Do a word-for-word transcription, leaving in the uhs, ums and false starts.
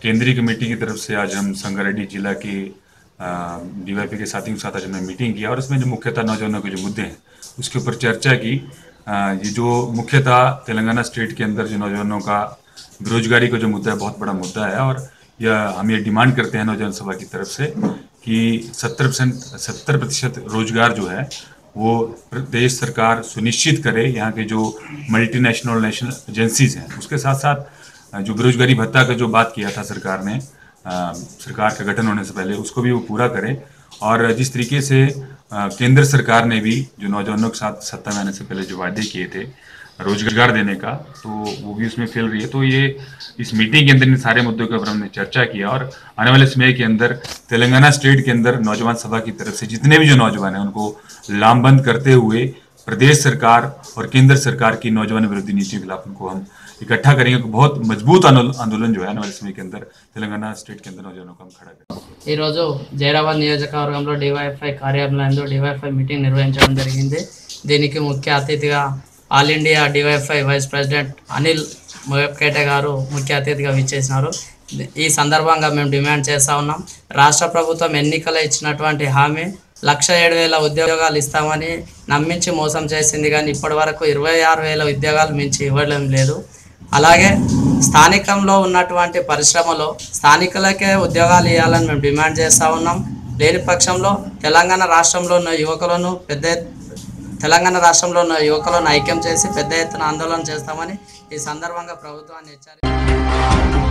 केंद्रीय कमेटी की तरफ से आज हम संगारेड्डी जिला के डीवाईएफआई के साथियों के साथ आज हमने मीटिंग किया और इसमें जो मुख्यतः नौजवानों के जो मुद्दे हैं उसके ऊपर चर्चा की। आ, ये जो मुख्यतः तेलंगाना स्टेट के अंदर जो नौजवानों का बेरोजगारी का जो मुद्दा है बहुत बड़ा मुद्दा है और यह हम ये डिमांड करते हैं नौजवान सभा की तरफ से कि सत्तर परसेंट सत्तर प्रतिशत रोजगार जो है वो प्रदेश सरकार सुनिश्चित करे। यहाँ के जो मल्टीनेशनल नेशनल एजेंसीज हैं उसके साथ साथ जो बेरोजगारी भत्ता का जो बात किया था सरकार ने आ, सरकार का गठन होने से पहले उसको भी वो पूरा करें। और जिस तरीके से आ, केंद्र सरकार ने भी जो नौजवानों के साथ सत्ता में आने से पहले जो वादे किए थे रोजगार देने का तो वो भी उसमें फेल रही है। तो ये इस मीटिंग के अंदर इन सारे मुद्दों के ऊपर हमने चर्चा किया और आने वाले समय के अंदर तेलंगाना स्टेट के अंदर नौजवान सभा की तरफ से जितने भी जो नौजवान हैं उनको लामबंद करते हुए प्रदेश सरकार और केंद्र सरकार की नौजवान विरोधी नीति के खिलाफ उनको हम इकट्ठा करेंगे। बहुत मजबूत आंदोलन जो है आने वाले समय के अंदर तेलंगाना स्टेट के अंदर नौजवानों को हम खड़ा करेंगे। ఈ రోజు జైరాబాద్ నియోజకవర్గంలో డివైఎఫ్ఐ కార్యాలయంలో డివైఎఫ్ఐ మీటింగ్ నిర్వహించడం జరిగింది। దీనికి ముఖ్య అతిథిగా all India DYFI vice president Anil Moyapketa గారు ముఖ్య అతిథిగా విచ్చేసినారు। ఈ సందర్భంగా మేము డిమాండ్ చేస్తా ఉన్నాం, రాష్ట్ర ప్రభుత్వం ఎన్నికల ఇచ్చినటువంటి హామీ లక్ష ఏడు వేల ఉద్యోగాలు ఇస్తామని నమ్మించి మోసం చేసింది, కానీ ఇప్పటి వరకు ఇరవై ఆరు వేల ఉద్యోగాలు మించి ఇవ్వడం లేదు। అలాగే స్థానికంలో ఉన్నటువంటి పరిశ్రమలో స్థానికులకే ఉద్యోగాలు ఇవ్వాలని మేము డిమాండ్ చేస్తూ ఉన్నాం। లేని పక్షంలో తెలంగాణ రాష్ట్రంలో ఉన్న యువకులను పెద్ద తెలంగాణ రాష్ట్రంలో ఉన్న యువకులను ఐక్యం చేసి పెద్ద ఎత్తున ఆందోళన చేస్తామని ఈ సందర్భంగా ప్రభుత్వాన్ని హెచ్చరించారు।